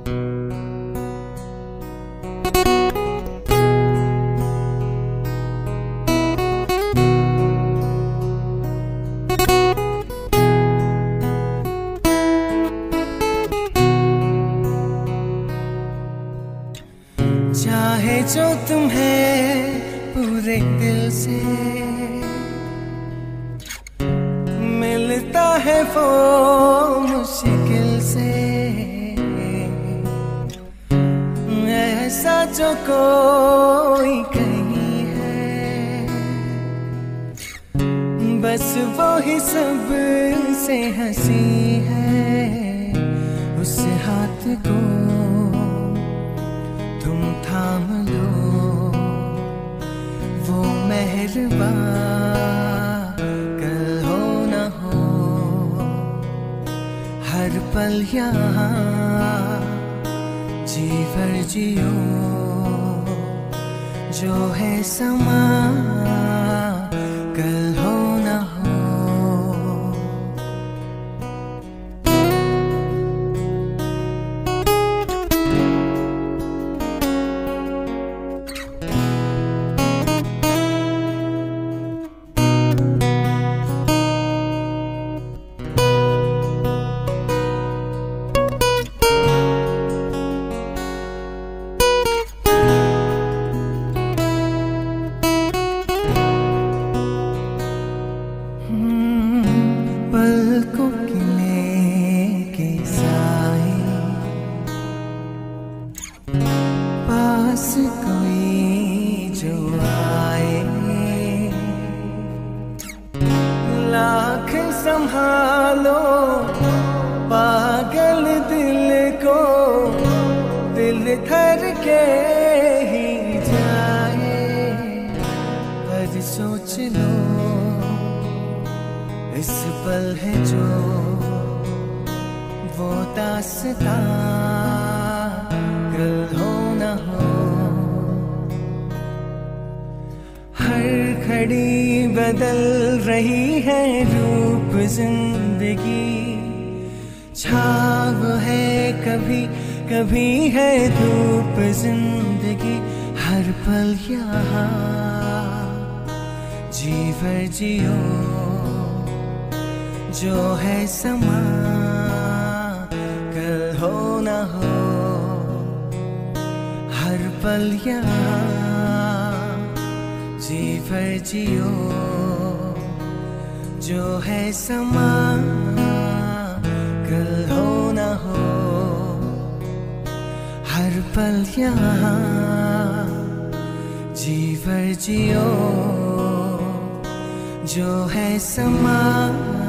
चाहे जो तुम्हें पूरे दिल से मिलता है वो मुश्किल से, ऐसा जो कोई कहीं है, बस वो ही सब से हंसी है। उस हाथ को तुम थाम लो, वो मेहरबान कल हो न हो, हर पल यहाँ जी भर जियो, जो है समा कल हो न हो। पलकों की लेके साए, पास कोई जो आए, लाख संभालो पागल दिल को, दिल धर के ही जाए। पर सोच लो इस पल है जो वो दास्तां कल हो न हो, हर घड़ी बदल रही है रूप जिंदगी, छाव है कभी कभी है धूप जिंदगी, हर पल यहाँ जी भर जियो, जो है समा कल हो न हो, हर पल यहाँ जी भर जियो, जो है समा कल हो न हो, हर पल यहाँ जी भर जियो, जो है समा